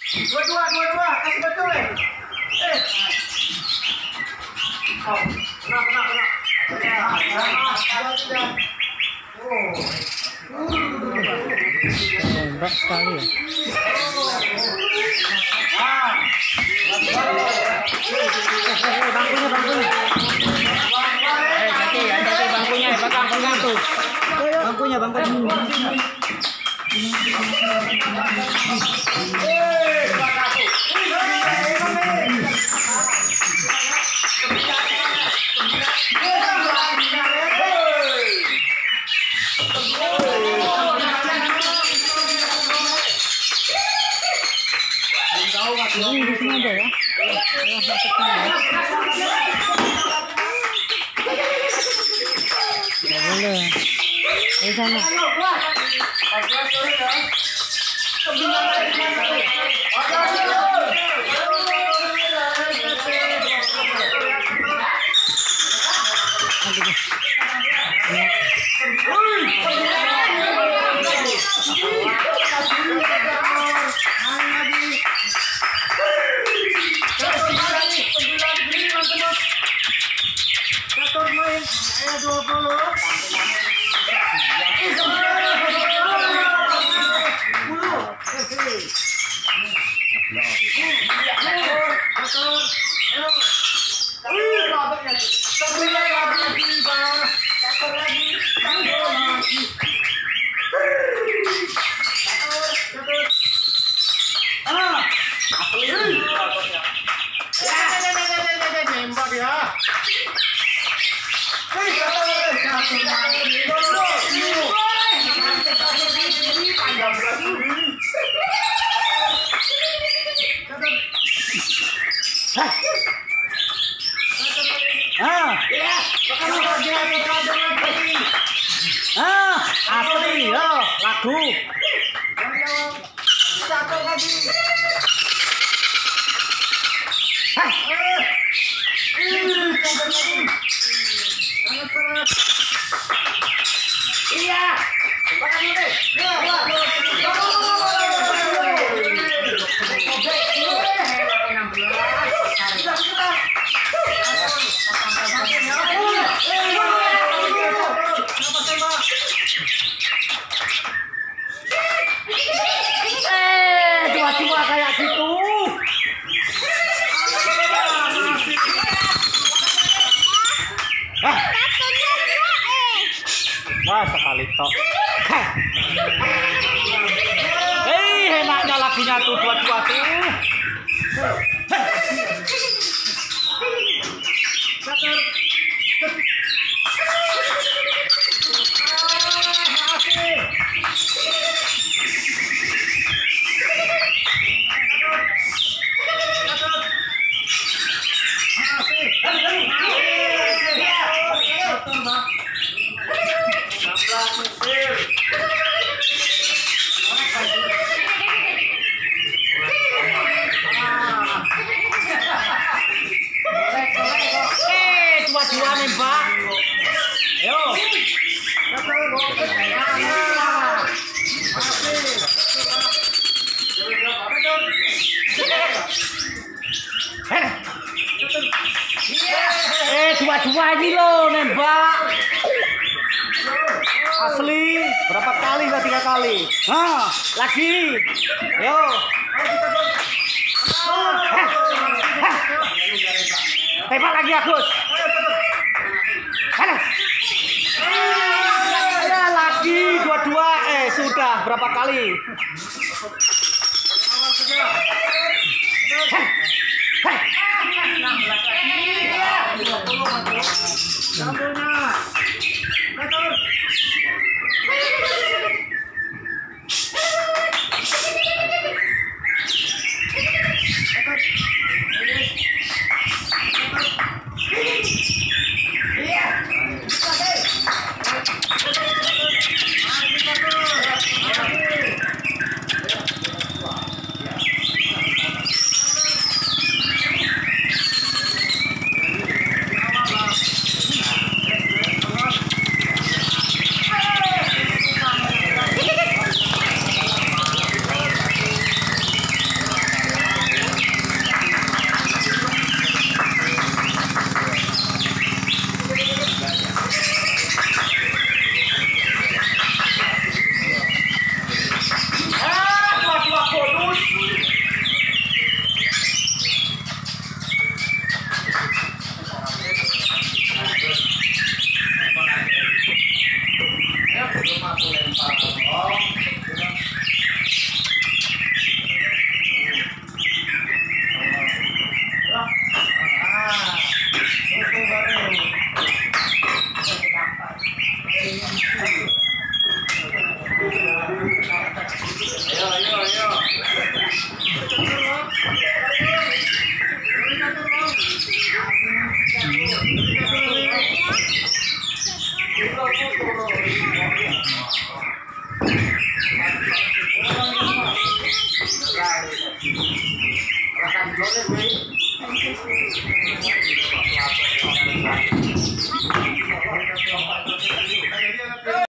Dua, kasih betul Oh, kena. Tembak sekali ya. Bangkunya. Hati-hati bangkunya, pegang tuh. Bangkunya. Di sini aja ya. Nggak boleh. Di sana. Asli yo lagu. Dua-dua kayak gitu. Wah, sekali tok. Enaknya lagunya tuh dua-dua tuh. Dua-dua nih, Mbak. Ayo. Dua-dua ini loh, nembak. Asli. Berapa kali? 3 kali. Lagi. Yo. Tembak lagi, Agus. Ya lagi dua-dua. Sudah berapa kali? Rakan dulu nih,